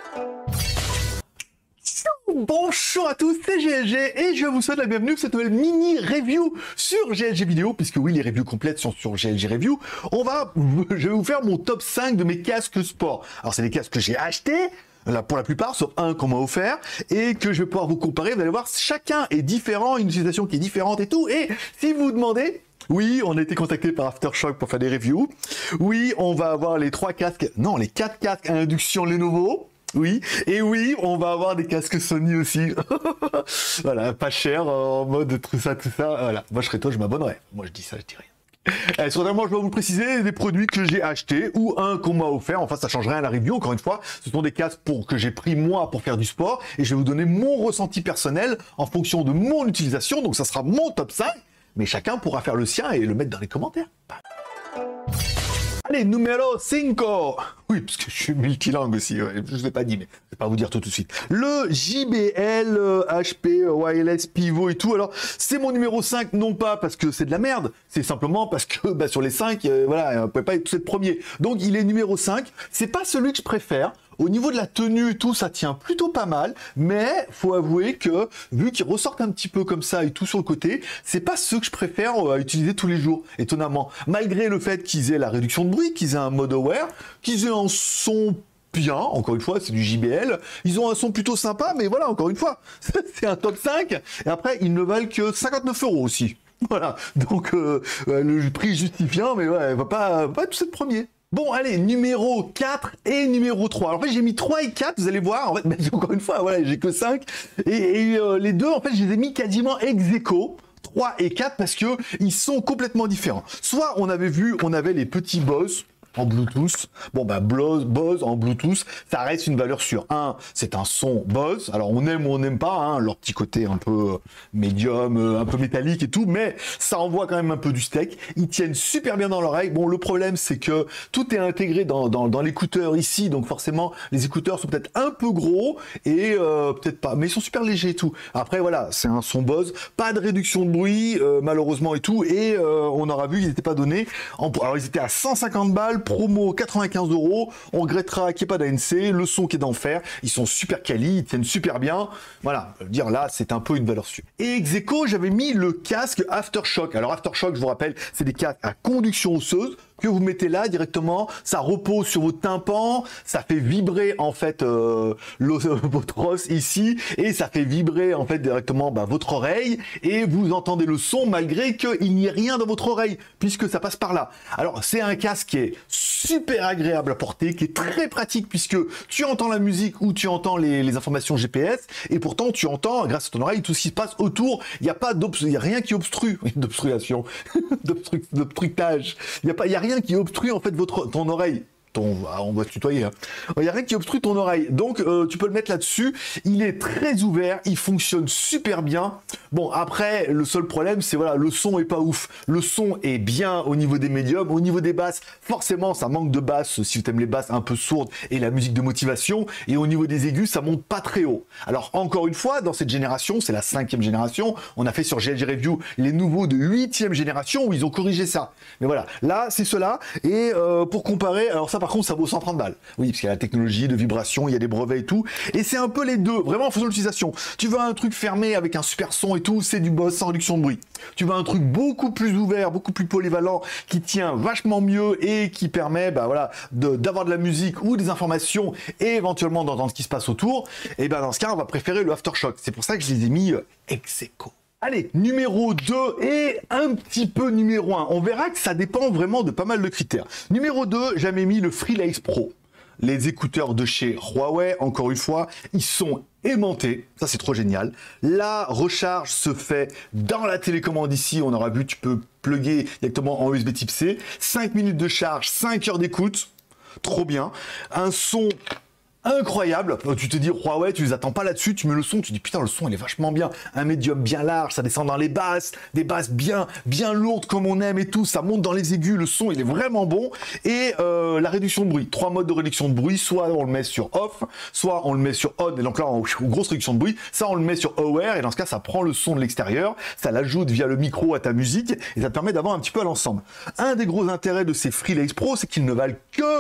Bonjour à tous, c'est GLG et je vous souhaite la bienvenue pour cette nouvelle mini review sur GLG vidéo, puisque oui, les reviews complètes sont sur GLG review. Je vais vous faire mon top 5 de mes casques sport. Alors c'est des casques que j'ai achetés, là, pour la plupart, sauf un qu'on m'a offert, et que je vais pouvoir vous comparer. Vous allez voir, chacun est différent, une utilisation qui est différente et tout. Et si vous vous demandez, oui, on a été contacté par Aftershock pour faire des reviews. Oui, on va avoir les 4 casques à induction Lenovo. Oui, et oui, on va avoir des casques Sony aussi. Voilà, pas cher, en mode tout ça. Voilà, moi je serais toi, je m'abonnerais. Moi je dis ça, je dis rien. Moi, je vais vous préciser des produits que j'ai achetés ou un qu'on m'a offert. Enfin, ça change rien à la review. Encore une fois, ce sont des casques que j'ai pris moi pour faire du sport et je vais vous donner mon ressenti personnel en fonction de mon utilisation. Donc, ça sera mon top 5, mais chacun pourra faire le sien et le mettre dans les commentaires. Allez, numéro 5. Oui, parce que je suis multilingue aussi, ouais. Je ne vous ai pas dit, mais je ne vais pas vous dire tout de suite. Le JBL HP Wireless Pivot et tout. Alors, c'est mon numéro 5, non pas parce que c'est de la merde, c'est simplement parce que bah, sur les 5, voilà, on ne pouvait pas être premier. Donc, il est numéro 5. C'est pas celui que je préfère. Au niveau de la tenue et tout, ça tient plutôt pas mal, mais faut avouer que, vu qu'ils ressortent un petit peu comme ça et tout sur le côté, c'est pas ceux que je préfère à utiliser tous les jours, étonnamment. Malgré le fait qu'ils aient la réduction de bruit, qu'ils aient un mode aware, qu'ils aient un son bien, encore une fois, c'est du JBL, ils ont un son plutôt sympa, mais voilà, encore une fois, c'est un top 5, et après, ils ne valent que 59 € aussi. Voilà, donc le prix justifiant, mais ouais, va pas tous être premier. Bon, allez, numéro 4 et numéro 3. Alors, en fait, j'ai mis 3 et 4, vous allez voir. En fait, encore une fois, voilà, j'ai que 5. Et les deux, en fait, je les ai mis quasiment ex aequo. 3 et 4 parce que ils sont complètement différents. Soit on avait les petits Bose en Bluetooth. Bon, bah, Bose en Bluetooth, ça reste une valeur sûre. C'est un son Bose. Alors, on aime ou on n'aime pas, hein, leur petit côté un peu médium, un peu métallique et tout, mais ça envoie quand même un peu du steak. Ils tiennent super bien dans l'oreille. Bon, le problème, c'est que tout est intégré dans l'écouteur ici, donc forcément, les écouteurs sont peut-être un peu gros et peut-être pas, mais ils sont super légers et tout. Après, voilà, c'est un son Bose, pas de réduction de bruit, malheureusement et tout, et on aura vu qu'ils n'étaient pas donnés. Alors, ils étaient à 150 balles, promo 95 €. On regrettera qu'il n'y ait pas d'ANC, le son qui est d'enfer. Ils sont super quali, ils tiennent super bien. Voilà, dire là, c'est un peu une valeur sûre. Et ex aequo, j'avais mis le casque Aftershock. Alors Aftershock, je vous rappelle, c'est des casques à conduction osseuse que vous mettez là directement, ça repose sur votre tympan, ça fait vibrer en fait votre os ici, et ça fait vibrer en fait directement votre oreille, et vous entendez le son malgré qu'il n'y ait rien dans votre oreille, puisque ça passe par là. Alors c'est un casque qui est super agréable à porter, qui est très pratique, puisque tu entends la musique ou tu entends les informations GPS, et pourtant tu entends, grâce à ton oreille, tout ce qui se passe autour. Il n'y a pas il y a rien qui obstrue, d'obstruation, d'obstructage, il y a rien qui obstrue en fait ton oreille. On va se tutoyer. Hein. Il n'y a rien qui obstrue ton oreille. Donc, tu peux le mettre là-dessus. Il est très ouvert. Il fonctionne super bien. Bon, après, le seul problème, c'est voilà, le son est pas ouf. Le son est bien au niveau des médiums. Au niveau des basses, forcément, ça manque de basses si tu aimes les basses un peu sourdes et la musique de motivation. Et au niveau des aigus, ça monte pas très haut. Alors, encore une fois, dans cette génération, c'est la 5e génération. On a fait sur GLG Review les nouveaux de 8e génération où ils ont corrigé ça. Mais voilà, là, c'est cela. Et pour comparer, alors ça, par contre, ça vaut 130 balles. Oui, parce qu'il y a la technologie de vibration, il y a des brevets et tout. Et c'est un peu les deux, vraiment en faisant l'utilisation. Tu veux un truc fermé avec un super son et tout, c'est du Bose sans réduction de bruit. Tu veux un truc beaucoup plus ouvert, beaucoup plus polyvalent, qui tient vachement mieux et qui permet voilà, d'avoir de la musique ou des informations et éventuellement d'entendre ce qui se passe autour. Et ben dans ce cas, on va préférer le Aftershock. C'est pour ça que je les ai mis ex aequo. Allez, numéro 2 et un petit peu numéro 1. On verra que ça dépend vraiment de pas mal de critères. Numéro 2, j'avais mis le Freelace Pro. Les écouteurs de chez Huawei, encore une fois, ils sont aimantés. Ça, c'est trop génial. La recharge se fait dans la télécommande ici. On aura vu, tu peux plugger directement en USB type C. 5 minutes de charge, 5 heures d'écoute. Trop bien. Un son incroyable. Tu te dis Huawei, tu les attends pas là-dessus, tu mets le son, tu dis putain le son il est vachement bien, un médium bien large, ça descend dans les basses, des basses bien lourdes comme on aime et tout, ça monte dans les aigus, le son il est vraiment bon. Et la réduction de bruit, 3 modes de réduction de bruit, soit on le met sur off, soit on le met sur on, et donc là en grosse réduction de bruit, ça on le met sur aware, et dans ce cas ça prend le son de l'extérieur, ça l'ajoute via le micro à ta musique, et ça te permet d'avoir un petit peu à l'ensemble. Un des gros intérêts de ces Freelace Pro, c'est qu'ils ne valent que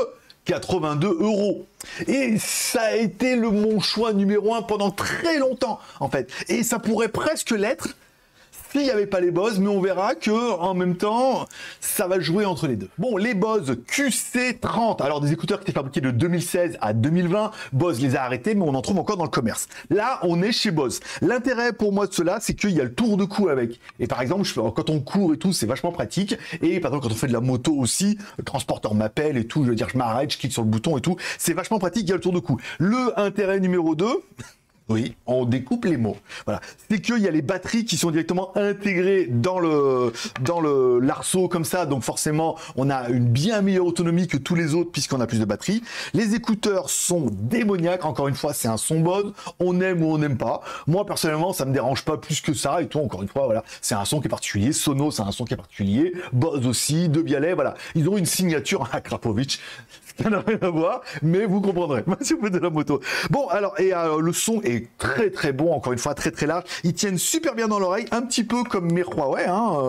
82 €. Et ça a été mon choix numéro 1 pendant très longtemps, en fait. Et ça pourrait presque l'être s'il n'y avait pas les Bose, mais on verra que en même temps, ça va jouer entre les deux. Bon, les Bose QC30, alors des écouteurs qui étaient fabriqués de 2016 à 2020, Bose les a arrêtés, mais on en trouve encore dans le commerce. Là, on est chez Bose. L'intérêt pour moi de cela, c'est qu'il y a le tour de cou avec. Et par exemple, quand on court et tout, c'est vachement pratique. Et par exemple, quand on fait de la moto aussi, le transporteur m'appelle et tout, je veux dire, je m'arrête, je clique sur le bouton et tout, c'est vachement pratique, il y a le tour de cou. Le intérêt numéro 2, oui, on découpe les mots. Voilà, c'est qu'il y a les batteries qui sont directement intégrées dans l'arceau comme ça, donc forcément, on a une bien meilleure autonomie que tous les autres puisqu'on a plus de batterie. Les écouteurs sont démoniaques. Encore une fois, c'est un son Bose. On aime ou on n'aime pas. Moi, personnellement, ça me dérange pas plus que ça. Et toi, encore une fois, voilà, c'est un son qui est particulier. Sonos, c'est un son qui est particulier. Bose aussi, De Bialet, voilà, ils ont une signature à Krapovic. Ça n'a rien à voir, mais vous comprendrez si vous faites de la moto. Bon, alors, et le son est très très bon, encore une fois, très très large. Ils tiennent super bien dans l'oreille, un petit peu comme mes Huawei,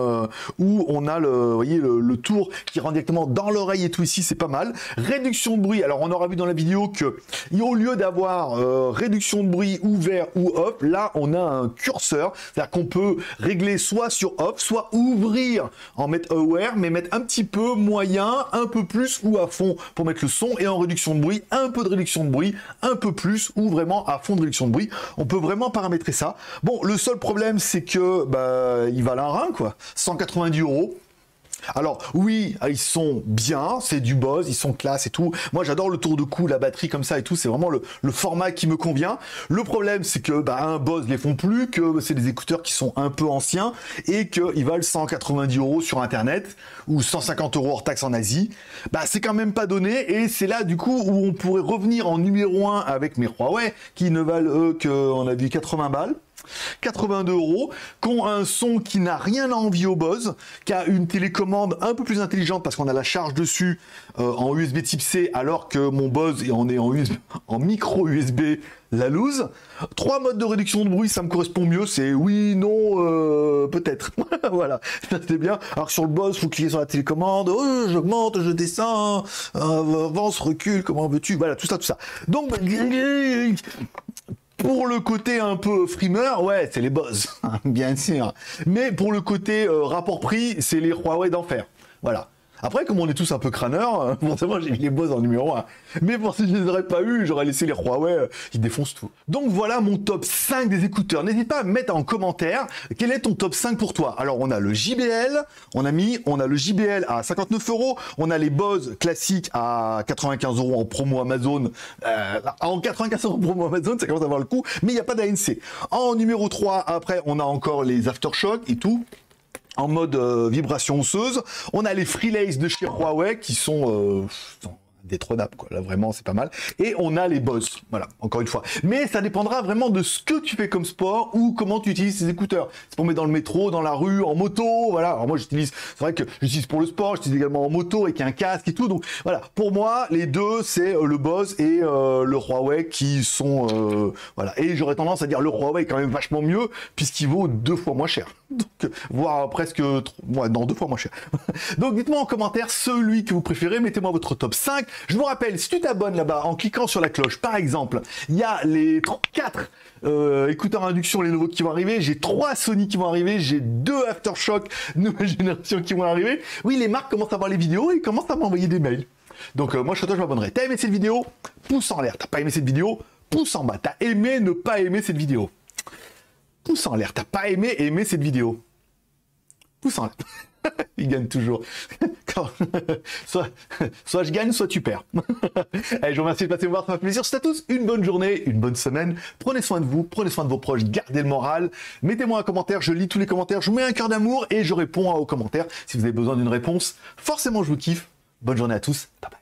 où on a vous voyez, le tour qui rentre directement dans l'oreille et tout ici, c'est pas mal. Réduction de bruit, alors on aura vu dans la vidéo que au lieu d'avoir réduction de bruit ouvert ou off, là on a un curseur, c'est-à-dire qu'on peut régler soit sur off, soit ouvrir en mettre aware, mais mettre un petit peu moyen, un peu plus ou à fond pour mettre le son, et en réduction de bruit, un peu de réduction de bruit, un peu plus ou vraiment à fond de réduction de bruit. On peut vraiment paramétrer ça. Bon, le seul problème, c'est que il valent un rein, quoi. 190 €. Alors oui, ils sont bien, c'est du Bose, ils sont classe et tout. Moi j'adore le tour de cou, la batterie comme ça et tout, c'est vraiment le format qui me convient. Le problème c'est que un Bose les font plus, que c'est des écouteurs qui sont un peu anciens et qu'ils valent 190 € sur internet ou 150 € hors taxe en Asie. C'est quand même pas donné, et c'est là du coup où on pourrait revenir en numéro 1 avec mes Huawei qui ne valent eux qu'on a vu 80 balles. 82 €, qui ont un son qui n'a rien à envier au Bose, qui a une télécommande un peu plus intelligente parce qu'on a la charge dessus en USB type C, alors que mon Bose on est en micro USB la loose. 3 modes de réduction de bruit, ça me correspond mieux, c'est oui, non, peut-être. Voilà, c'était bien. Alors sur le Bose, faut cliquer sur la télécommande, j'augmente, je descends, avance, recule, comment veux-tu, voilà, tout ça, tout ça. Donc pour le côté un peu frimeur, ouais, c'est les Bose, bien sûr. Mais pour le côté rapport-prix, c'est les Huawei d'enfer. Voilà. Après, comme on est tous un peu crâneurs, forcément j'ai mis les Bose en numéro 1. Mais pour si je les aurais pas eu, j'aurais laissé les Huawei, ils défoncent tout. Donc voilà mon top 5 des écouteurs. N'hésite pas à me mettre en commentaire quel est ton top 5 pour toi. Alors on a le JBL, on a le JBL à 59 €, on a les Bose classiques à 95 € en promo Amazon. En 95 € en promo Amazon, ça commence à avoir le coup, mais il n'y a pas d'ANC. En numéro 3, après, on a encore les Aftershock et tout, en mode vibration osseuse. On a les Freelace de chez Huawei qui sont détrônables, quoi. Là vraiment c'est pas mal. Et on a les Bose, voilà, encore une fois. Mais ça dépendra vraiment de ce que tu fais comme sport ou comment tu utilises ces écouteurs. C'est pour mettre dans le métro, dans la rue, en moto, voilà. Alors moi j'utilise, c'est vrai que j'utilise pour le sport, j'utilise également en moto avec un casque et tout. Donc voilà, pour moi les deux c'est le Bose et le Huawei qui sont voilà. Et j'aurais tendance à dire le Huawei est quand même vachement mieux puisqu'il vaut 2 fois moins cher. Donc voire presque 2 fois moins cher. Donc dites-moi en commentaire celui que vous préférez, mettez-moi votre top 5. Je vous rappelle, si tu t'abonnes là-bas en cliquant sur la cloche, par exemple, il y a les 4 écouteurs induction, les nouveaux qui vont arriver, j'ai 3 Sony qui vont arriver, j'ai 2 Aftershock nouvelle génération qui vont arriver. Oui, les marques commencent à voir les vidéos et commencent à m'envoyer des mails. Donc moi je m'abonnerai. T'as aimé cette vidéo? Pouce en l'air. T'as pas aimé cette vidéo? Pouce en bas. T'as aimé ne pas aimer cette vidéo? Pouce en l'air. T'as pas aimer cette vidéo? Pouce en l'air. Il gagne toujours. soit je gagne, soit tu perds. Allez, je vous remercie de passer me voir, ça m'a fait plaisir. C'est à tous une bonne journée, une bonne semaine. Prenez soin de vous, prenez soin de vos proches, gardez le moral. Mettez-moi un commentaire, je lis tous les commentaires, je vous mets un cœur d'amour et je réponds aux commentaires. Si vous avez besoin d'une réponse, forcément je vous kiffe. Bonne journée à tous. Bye bye.